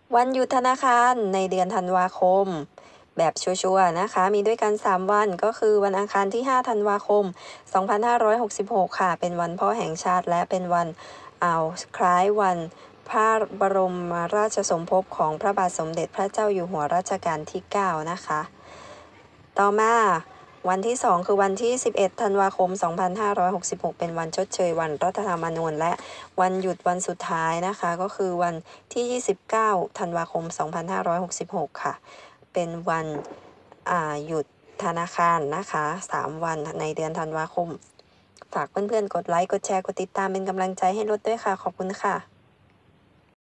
วันหยุดธนาคารในเดือนธันวาคมแบบชัวร์ๆนะคะมีด้วยกัน3วันก็คือวันอังคารที่5ธันวาคม2566ค่ะเป็นวันพ่อแห่งชาติและเป็นวันคล้ายวันพระบรมราชสมภพของพระบาทสมเด็จพระเจ้าอยู่หัวรัชกาลที่9นะคะต่อมาวันที่2คือวันที่11ธันวาคม2566เป็นวันชดเชยวันรัฐธรรมนูญและวันหยุดวันสุดท้ายนะคะก็คือวันที่29ธันวาคม2566ค่ะเป็นวันหยุดธนาคารนะคะ3วันในเดือนธันวาคมฝากเพื่อนๆกดไลค์กดแชร์กดติดตามเป็นกำลังใจให้รถด้วยค่ะขอบคุณค่ะ